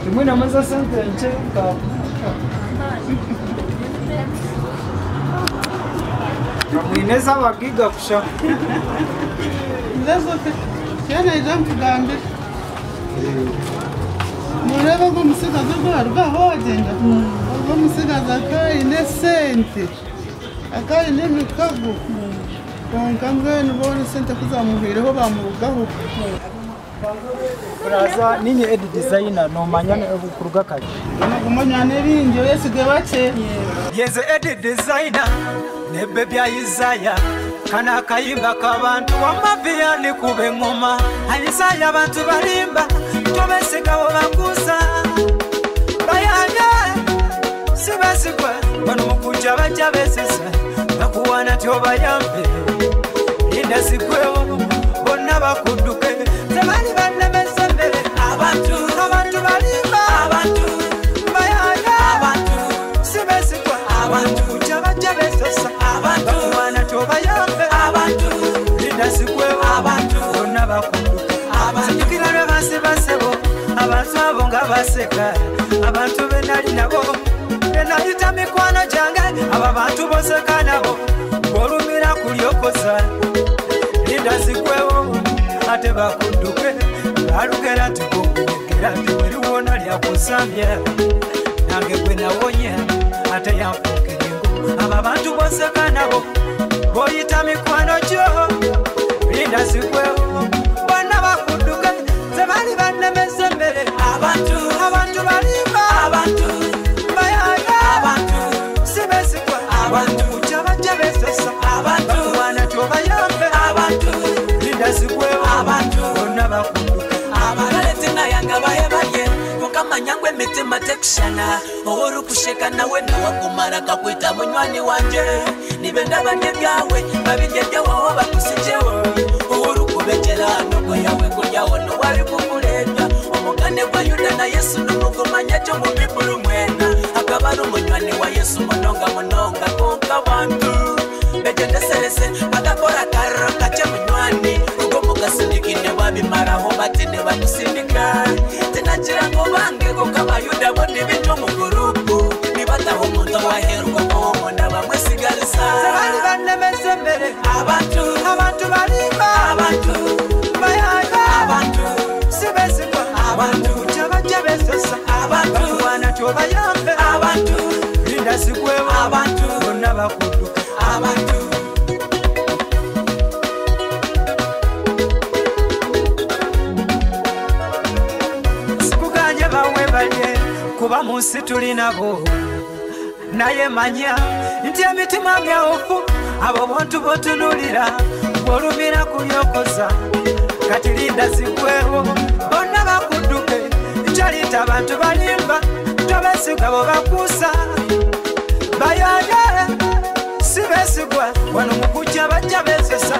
Mwana maza sante ncheka. Mwineza wagiga kusha. Ndazo pe. Yana ijambo gambe. Mureba ko musigaza ko arba hogenda. Ko musigaza ka ine sente. Aka ine mikago. Konkamwe nubone sente kuzamuhireho bamurugaho. Braza nini ed designer no manyane okuruga kali. Kumanyane binjo yesige bache. Yeze ed designer nebe bya Isaya kana kayimba kabantu wamavia ni kube ngoma Isaya abantu balimba tobeseka bakusa bayanya sibasikwa bano mukuja bacha besesa nakuwana tyoba yambe linda sikwewo bonna bakuduke zabali banne besembere abantu balimba abantu bayanya abantu sibasikwa abantu kuja bacha besesa abantu wana tyoba yambe abantu linda sikwewo abantu bonna bakuduke abantu kirare basebo abantu abo nga baseka abantu benali nabo benayita mikwano jange aba bantu boseka nabo bolumira kulyokoza linda sikwewo ate bakuduke balugera tikokugera tiweriwona lyakusambya nange gwe nawonya ate yanfukiringo aba bantu boseka nabo boyita mikwano gyo linda sikwewo bonna bakuduke zebali bannemeze mbere abantu balimba abantu bayaya abantu sibesikwa abantu kujabaja besesa abantu wana tyobayambe abantu linda sikwewo abantu bonna bakuduke abalaletina yanga bayebaye kukamanyangwe mitima tekshana ohuru kusheka nawe nawakumara kakwita munywani wanje nibendaba nebyawe babijejja wowo bakusijewo ohuru kubejera noko yawe kujawo nowali kukuleta omugane gwa Yuda na Yesu nomugumanya cyo mu bibulu mwena akabaro munywani wa Yesu munonga konka bantu bejendeserese bagakora karo kache munywani ugo mugasindikine babimaraho batine batusindika tinakira ngo bange ko kabayuda bondi bintu mu gurupu nibataho umuntu waheruka ko munda bamwesigarisa zabali bannemeze mbere abantu balimba abantu bayaya abantu sibesikwa abantu kujabaja besesa abantu wana tyobayambe abantu linda sikwewo abantu bonna bakuduke abantu sikuganye bawe balye kuba munsi tuli nabo naye manya nti emitima myawufu abo bantu botunulira bolumira kulyokoza kati linda sikwewo bonna bakuduke kyalita abantu balimba tobesiga bo bakusa bayaya sibesigwa wano mukuja bajja besesa